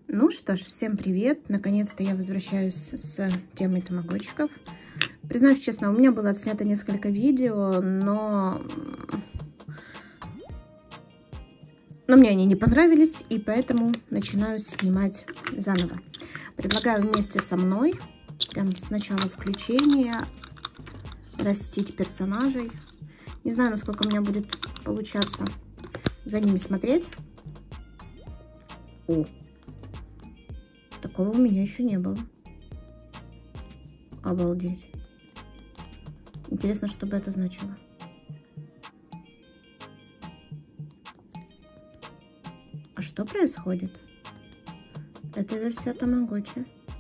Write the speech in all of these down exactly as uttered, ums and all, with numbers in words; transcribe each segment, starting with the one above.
Ну что ж, всем привет! Наконец-то я возвращаюсь с темой тамагочиков. Признаюсь честно, у меня было отснято несколько видео, но... но мне они не понравились, и поэтому начинаю снимать заново. Предлагаю вместе со мной, прям с начала включения, растить персонажей. Не знаю, насколько у меня будет получаться за ними смотреть. О! Такого у меня еще не было. Обалдеть. Интересно, что бы это значило. А что происходит? Это версия тамагочи.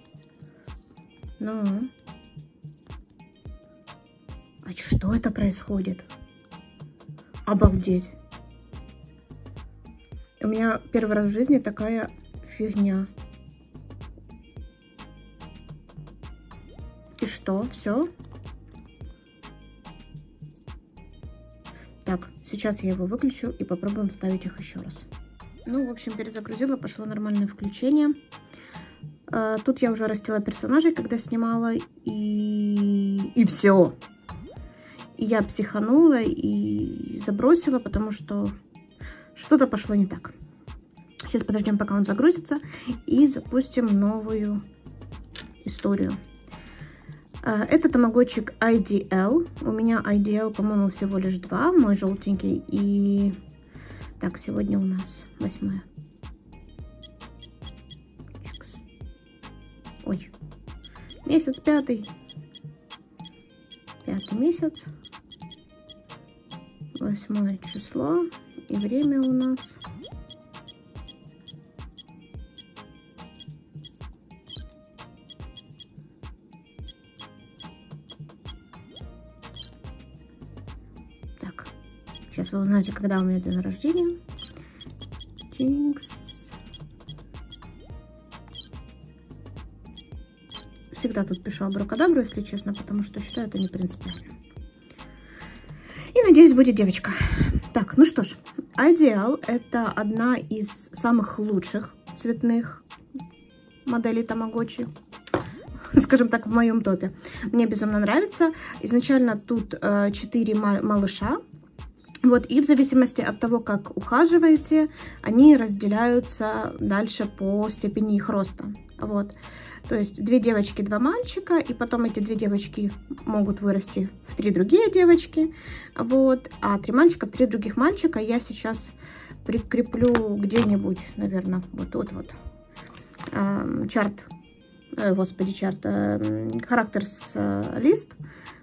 Ну. А что это происходит? Обалдеть. У меня первый раз в жизни такая фигня. И что? Все? Так, сейчас я его выключу и попробуем вставить их еще раз. Ну, в общем, перезагрузила, пошло нормальное включение. А, тут я уже растила персонажей, когда снимала, и, и все. И я психанула и забросила, потому что что-то пошло не так. Сейчас подождем, пока он загрузится, и запустим новую историю. Это тамагочик ай ди эл. У меня ай ди эл, по-моему, всего лишь два. Мой желтенький. И так, сегодня у нас восьмое. Ой. Месяц пятый. Пятый месяц. Восьмое число. И время у нас... Сейчас вы узнаете, когда у меня день рождения. Чинкс. Всегда тут пишу абракадабру, если честно, потому что считаю это не принципиально. И надеюсь, будет девочка. Так, ну что ж. ай ди эл это одна из самых лучших цветных моделей тамагочи. Скажем так, в моем топе. Мне безумно нравится. Изначально тут э, четыре малыша. Вот, и в зависимости от того, как ухаживаете, они разделяются дальше по степени их роста. Вот, то есть две девочки, два мальчика, и потом эти две девочки могут вырасти в три другие девочки. Вот, а три мальчика в три других мальчика я сейчас прикреплю где-нибудь, наверное, вот тут вот. Эм, чарт, э, господи, чарт, э, характерс э, лист.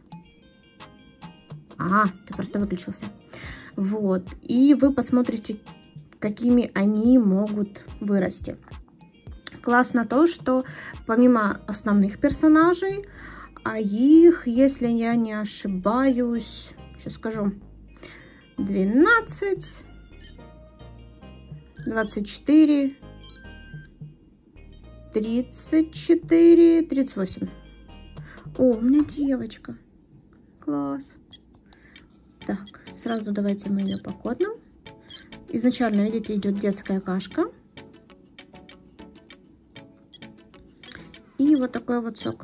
А, ты просто выключился. Вот. И вы посмотрите, какими они могут вырасти. Классно то, что помимо основных персонажей, а их, если я не ошибаюсь, сейчас скажу, двенадцать, двадцать четыре, тридцать четыре, тридцать восемь. О, у меня девочка. Класс. Так, сразу давайте мы ее покормим. Изначально, видите, идет детская кашка. И вот такой вот сок.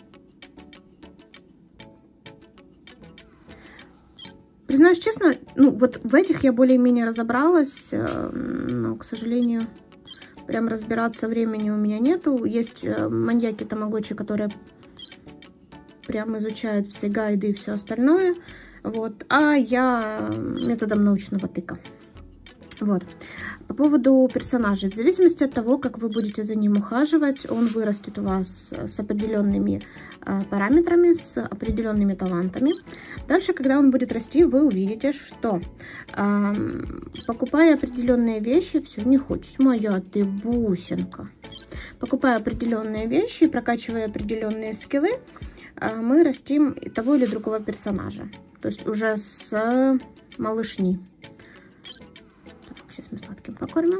Признаюсь честно, ну вот в этих я более-менее разобралась, но, к сожалению, прям разбираться времени у меня нету. Есть маньяки тамагочи, которые прям изучают все гайды и все остальное. Вот, а я методом научного тыка. Вот. По поводу персонажей. В зависимости от того, как вы будете за ним ухаживать, он вырастет у вас с определенными э, параметрами, с определенными талантами. Дальше, когда он будет расти, вы увидите, что э, покупая определенные вещи, все, не хочешь, моя ты бусинка. Покупая определенные вещи, прокачивая определенные скиллы, э, мы растим того или другого персонажа. То есть уже с малышни. Так, сейчас мы сладким покормим.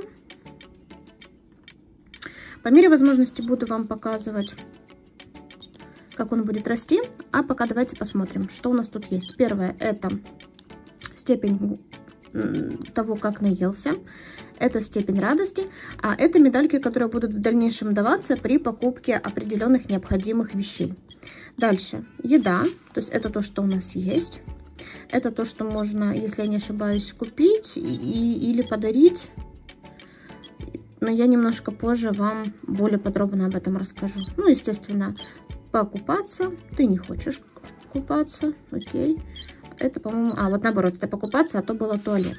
По мере возможности буду вам показывать, как он будет расти. А пока давайте посмотрим, что у нас тут есть. Первое — это степень того, как наелся. Это степень радости, а это медальки, которые будут в дальнейшем даваться при покупке определенных необходимых вещей. Дальше еда, то есть это то, что у нас есть. Это то, что можно, если я не ошибаюсь, купить и, или подарить. Но я немножко позже вам более подробно об этом расскажу. Ну, естественно, покупаться. Ты не хочешь купаться, окей. Это, по-моему... А, вот наоборот, это покупаться, а то было туалет.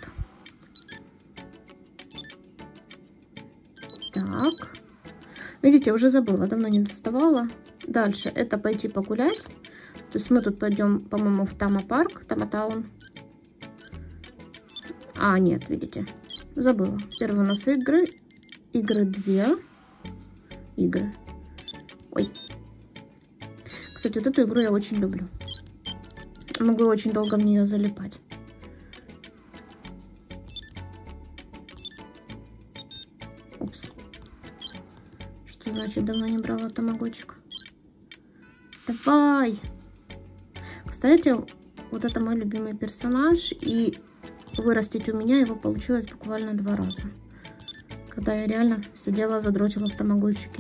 Так. Видите, уже забыла, давно не доставала. Дальше это пойти погулять. То есть мы тут пойдем, по-моему, в Тама-парк, Тама-таун. А, нет, видите, забыла. Первые у нас игры. Игры две. Игры. Ой. Кстати, вот эту игру я очень люблю. Могу очень долго в нее залипать. Упс. Что значит давно не брала тамагочек? Давай! Кстати, вот это мой любимый персонаж. И вырастить у меня его получилось буквально два раза. Когда я реально сидела, задротила в тамагочике.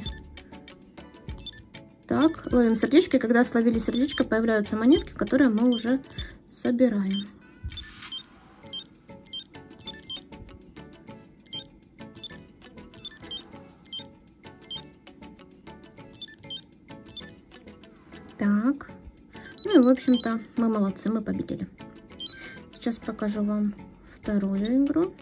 Так, ловим сердечко. И когда словили сердечко, появляются монетки, которые мы уже собираем. Так. Ну и, в общем-то, мы молодцы, мы победили. Сейчас покажу вам вторую игру.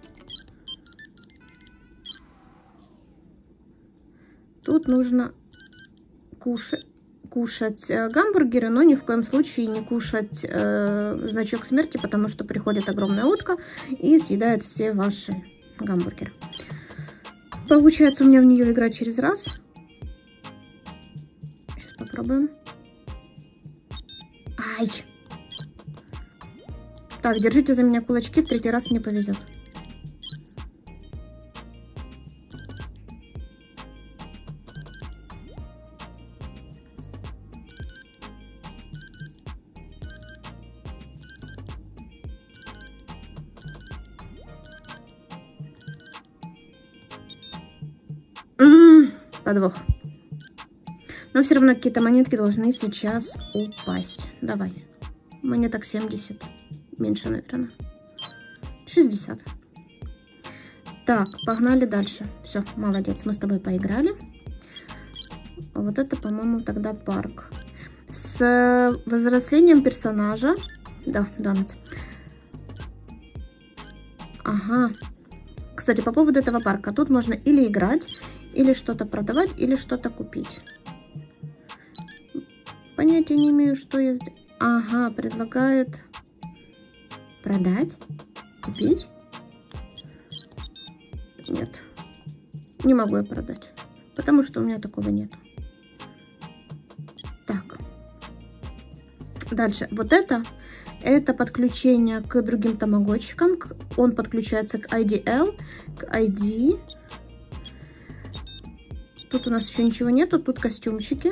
Тут нужно кушать, кушать э, гамбургеры, но ни в коем случае не кушать э, значок смерти, потому что приходит огромная утка и съедает все ваши гамбургеры. Получается у меня в нее играть через раз. Сейчас попробуем. Ай! Так, держите за меня кулачки, в третий раз мне повезет. М-м-м, подвох. Но все равно какие-то монетки должны сейчас упасть. Давай. Монеток семьдесят. Меньше, наверное. шестьдесят. Так, погнали дальше. Все, молодец, мы с тобой поиграли. Вот это, по-моему, тогда парк. С возрастанием персонажа. Да, донатс. Ага. Кстати, по поводу этого парка. Тут можно или играть, или что-то продавать, или что-то купить. Понятия не имею, что я здесь. Ага, предлагает продать, купить. Нет, не могу я продать, потому что у меня такого нет. Так, дальше. Вот это, это подключение к другим тамагочикам. Он подключается к ай ди эл, к ай ди. Тут у нас еще ничего нету, тут костюмчики.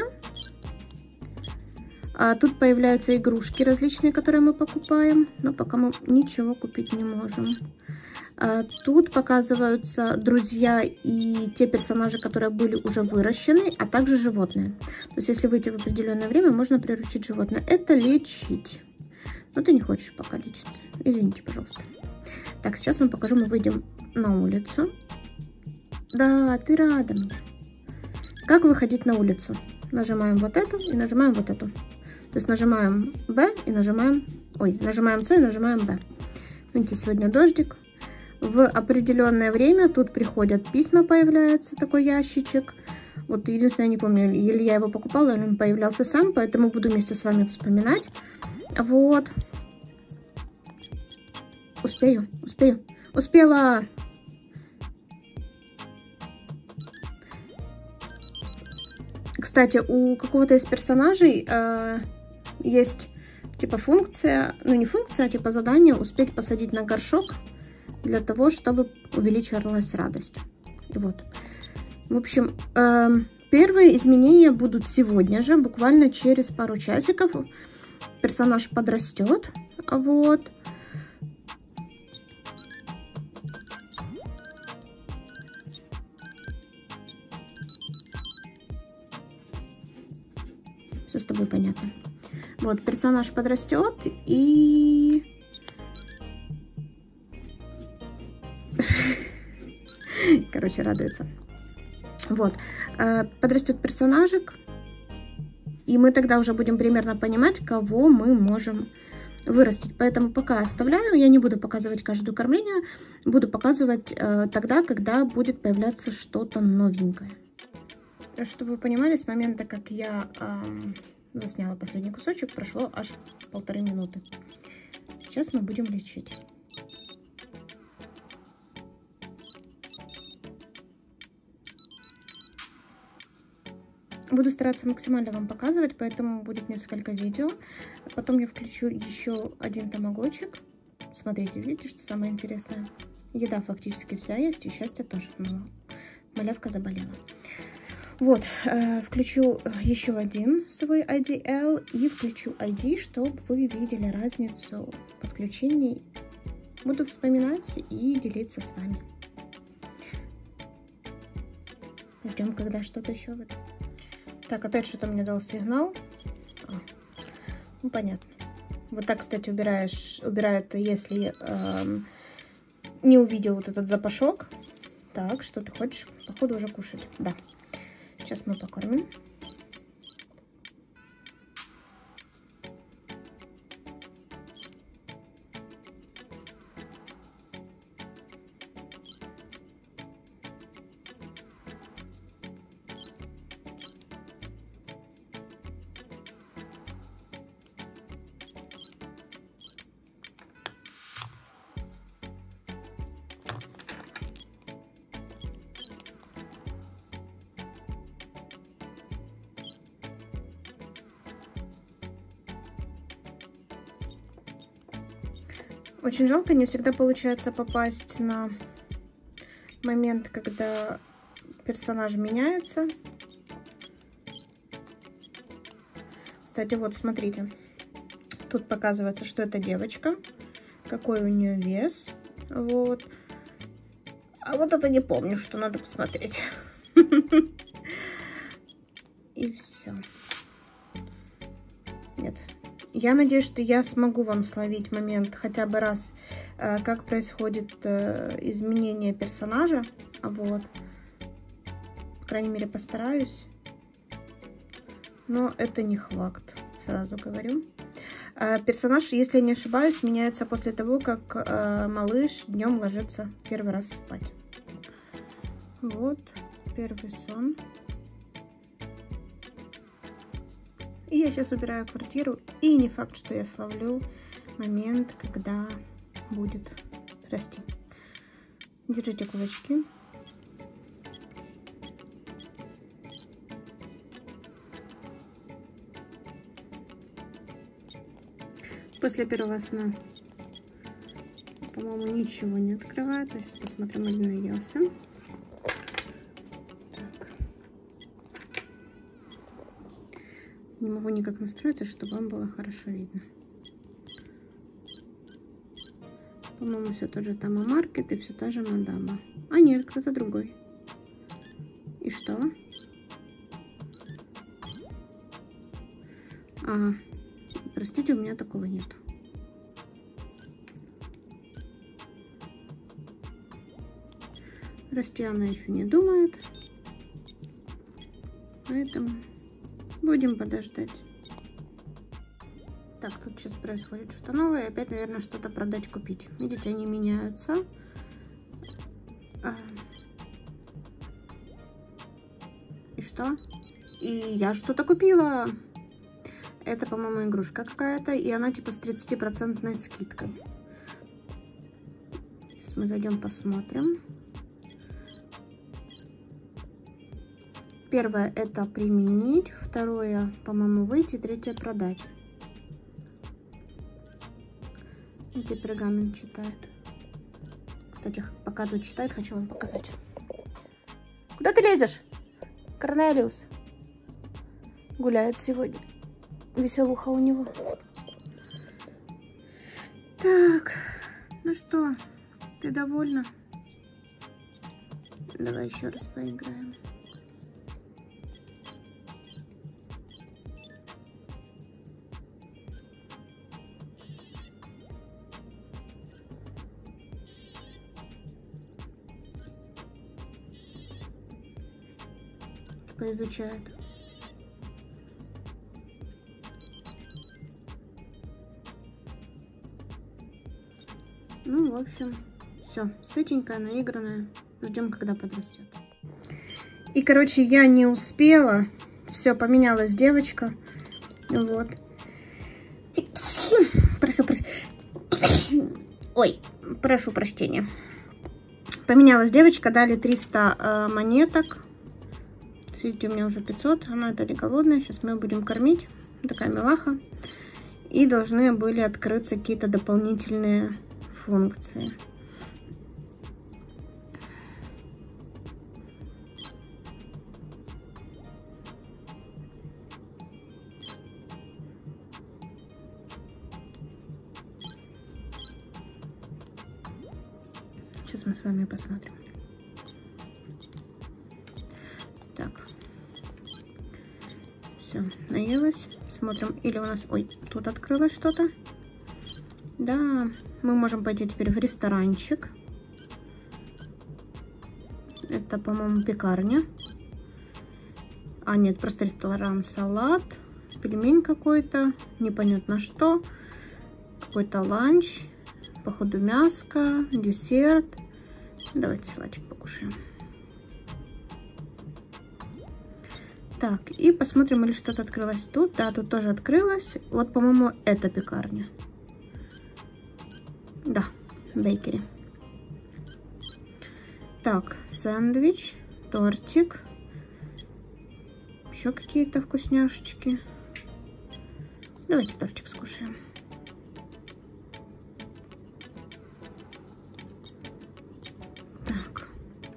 А тут появляются игрушки различные, которые мы покупаем, но пока мы ничего купить не можем. А тут показываются друзья и те персонажи, которые были уже выращены, а также животные. То есть, если выйти в определенное время, можно приручить животное. Это лечить. Но ты не хочешь пока лечиться. Извините, пожалуйста. Так, сейчас вам покажу. Мы выйдем на улицу. Да, ты рада мне. Как выходить на улицу? Нажимаем вот эту и нажимаем вот эту. То есть нажимаем B и нажимаем... Ой, нажимаем C и нажимаем B. Видите, сегодня дождик. В определенное время тут приходят письма, появляется такой ящичек. Вот единственное, я не помню, или я его покупала, или он появлялся сам, поэтому буду вместе с вами вспоминать. Вот. Успею, успею. Успела! Кстати, у какого-то из персонажей э, есть типа функция, ну не функция, а типа задание успеть посадить на горшок для того, чтобы увеличивалась радость. И вот. В общем, э, первые изменения будут сегодня же, буквально через пару часиков. Персонаж подрастет. Вот. Все с тобой понятно. Вот, персонаж подрастет и... Короче, радуется. Вот. Подрастет персонажик. И мы тогда уже будем примерно понимать, кого мы можем вырастить. Поэтому пока оставляю, я не буду показывать каждое кормление, буду показывать э, тогда, когда будет появляться что-то новенькое. Чтобы вы понимали, с момента, как я э, засняла последний кусочек, прошло аж полторы минуты. Сейчас мы будем лечить. Буду стараться максимально вам показывать, поэтому будет несколько видео. Потом я включу еще один тамагочик. Смотрите, видите, что самое интересное? Еда фактически вся есть, и счастье тоже. Но малявка заболела. Вот, э, включу еще один свой ай ди эл и включу ай ди, чтобы вы видели разницу подключений. Буду вспоминать и делиться с вами. Ждем, когда что-то еще выдаст. Так, опять что-то мне дал сигнал. А, ну, понятно. Вот так, кстати, убираешь, убирают, если э, не увидел вот этот запашок. Так, что ты хочешь? Походу уже кушать. Да. Сейчас мы покормим. Очень жалко, не всегда получается попасть на момент, когда персонаж меняется. Кстати, вот смотрите, тут показывается, что это девочка, какой у нее вес, вот. А вот это не помню, что надо посмотреть. И все. Нет. Я надеюсь, что я смогу вам словить момент хотя бы раз, как происходит изменение персонажа. Вот. По крайней мере, постараюсь. Но это не факт, сразу говорю. Персонаж, если я не ошибаюсь, меняется после того, как малыш днем ложится первый раз спать. Вот, первый сон. И я сейчас убираю квартиру, и не факт, что я словлю момент, когда будет расти. Держите кулачки. После первого сна, по-моему, ничего не открывается. Сейчас посмотрим, один наелся. Не могу никак настроиться, чтобы вам было хорошо видно. По-моему, все тот же Тама Маркет и все та же мадама. А нет, кто-то другой. И что? Ага. Простите, у меня такого нет. Расти она еще не думает. Поэтому будем подождать. Так, тут сейчас происходит что-то новое. Опять, наверное, что-то продать, купить. Видите, они меняются. И что? И я что-то купила. Это, по-моему, игрушка какая-то. И она типа с тридцатипроцентной скидкой. Сейчас мы зайдем, посмотрим. Первое — это применить. Второе, по-моему, выйти. Третье — продать. Где пергамент читает. Кстати, пока тут читает, хочу вам показать. Куда ты лезешь, Корнелиус? Гуляет сегодня. Веселуха у него. Так, ну что, ты довольна? Давай еще раз поиграем. поизучает. Ну, в общем, все, сытенькая, наигранная. Ждем, когда подрастет. И, короче, я не успела. Все, поменялась девочка. Вот. Прошу, прошу. Ой, прошу прощения. Поменялась девочка, дали триста э, монеток. Видите, у меня уже пятьсот. Она опять голодная. Сейчас мы ее будем кормить. Такая милаха. И должны были открыться какие-то дополнительные функции. Сейчас мы с вами посмотрим. Так. Все, наелась. Смотрим. Или у нас... Ой, тут открылось что-то. Да, мы можем пойти теперь в ресторанчик. Это, по-моему, пекарня. А, нет, просто ресторан. Салат. Пельмень какой-то. Непонятно что. Какой-то ланч. Походу мяско. Десерт. Давайте салатик покушаем. Так, и посмотрим, или что-то открылось тут. Да, тут тоже открылось. Вот, по-моему, это пекарня. Да, бейкери. Так, сэндвич, тортик. Еще какие-то вкусняшечки. Давайте тортик скушаем. Так.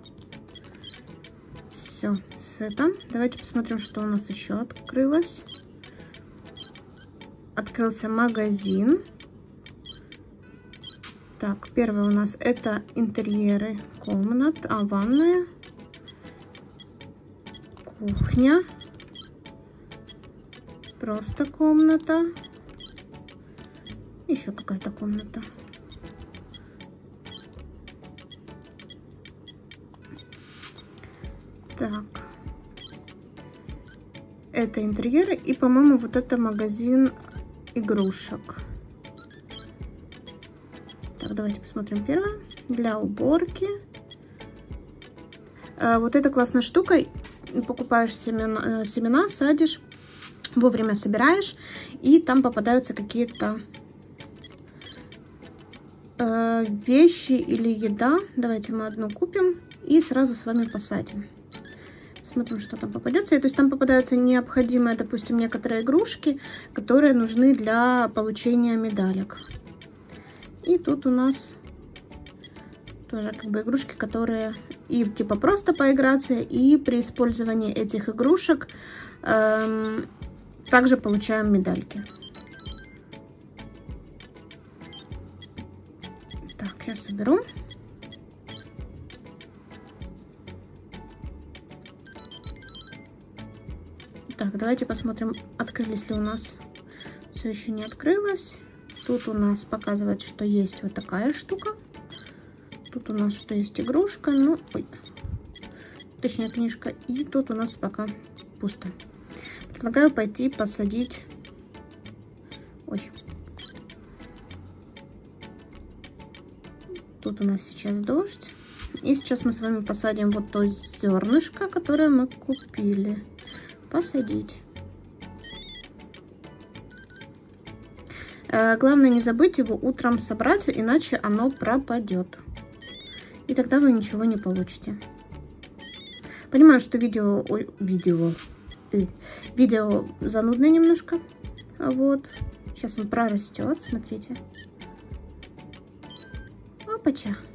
Все, сыто. Давайте посмотрим, что у нас еще открылось. Открылся магазин. Так, первое у нас это интерьеры комнат, а ванная, кухня, просто комната, еще какая-то комната. Так, это интерьеры и, по-моему, вот это магазин игрушек. Так, давайте посмотрим первое. Для уборки. А, вот эта классная штука. Покупаешь семена, семена, садишь, вовремя собираешь, и там попадаются какие-то э, вещи или еда. Давайте мы одну купим и сразу с вами посадим. Смотрим, что там попадется. И, то есть там попадаются необходимые, допустим, некоторые игрушки, которые нужны для получения медалек. И тут у нас тоже как бы игрушки, которые и типа просто поиграться, и при использовании этих игрушек эм, также получаем медальки. Так, я соберу. Так, давайте посмотрим, открылись ли у нас. Все еще не открылось. Тут у нас показывает, что есть вот такая штука. Тут у нас что есть игрушка, ну, ой, точнее книжка. И тут у нас пока пусто. Предлагаю пойти посадить. Ой. Тут у нас сейчас дождь. И сейчас мы с вами посадим вот то зернышко, которое мы купили. Посадить. Главное не забыть его утром собрать, иначе оно пропадет. И тогда вы ничего не получите. Понимаю, что видео... Ой, видео... Э, видео занудное немножко. Вот. Сейчас он прорастет, смотрите. Опача.